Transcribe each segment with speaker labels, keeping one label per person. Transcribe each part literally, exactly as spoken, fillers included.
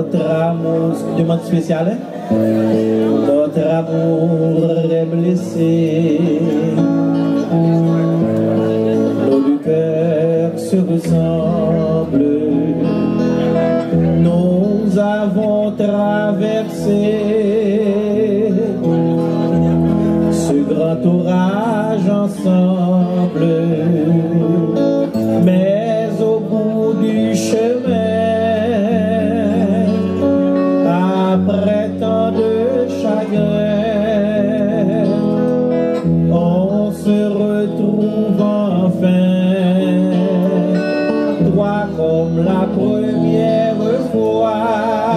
Speaker 1: Notre amour, demande spéciale, hein? Notre amour est blessé. Nos deux cœurs se ressemblent. Nous avons traversé ce grand orage ensemble. Mais au bout du chemin, après tant de chagrin, on se retrouve enfin, toi comme la première fois.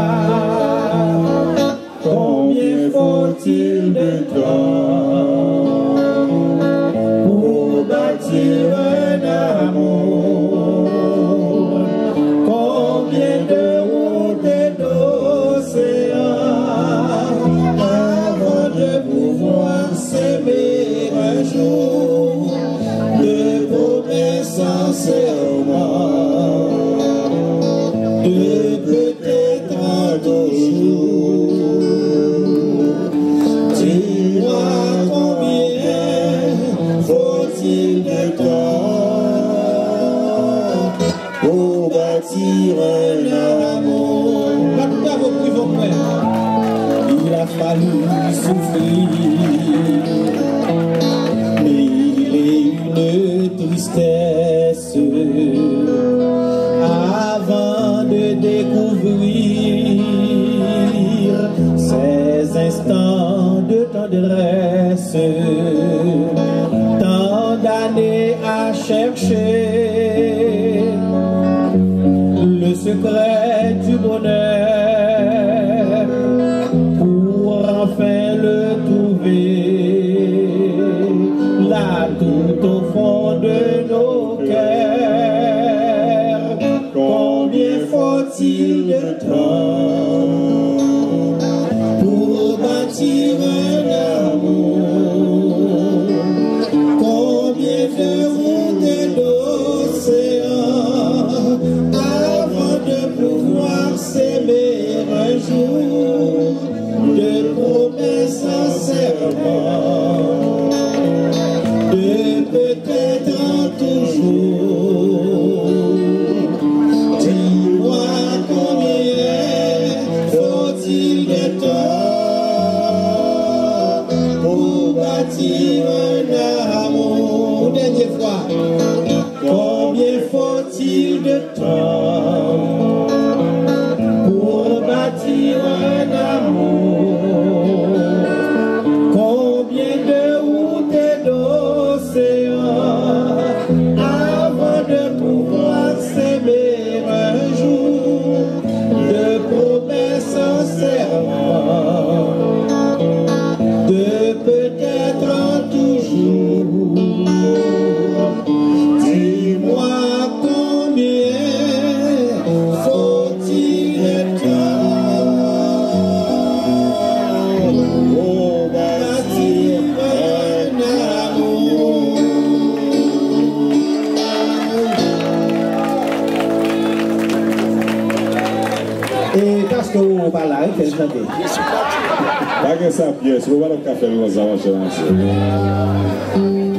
Speaker 1: Combien faut-il de temps pour bâtir un amour? Combien de routes et d'océans avant de pouvoir s'aimer un jour, de promesses sans serment, de peut-être un toujours. Dis-moi combien faut-il de temps pour bâtir un amour? Il a fallu souffrir mille et une tristesse avant de découvrir ces instants de tendresse, tant d'années à chercher le secret du bonheur pour enfin le trouver là tout au fond de nos cœurs. Combien faut-il de temps pour bâtir un amour? Combien de routes et d'océans avant de pouvoir s'aimer un jour, de promesses sans serment, de peut-être un toujours. Dis-moi combien faut-il de temps pour bâtir un amour? Une dernière fois. Combien faut-il de temps pour bâtir un amour? Combien de routes et d'océans avant de pouvoir s'aimer un jour, de promesses sans serment, de peut-être un toujours. Dis-moi combien faut-il de temps pour bâtir un amour? Et parce qu'on parle là, qu'est-ce que je dis?
Speaker 2: Pas que ça pièce, on va le café, nous allons se lancer.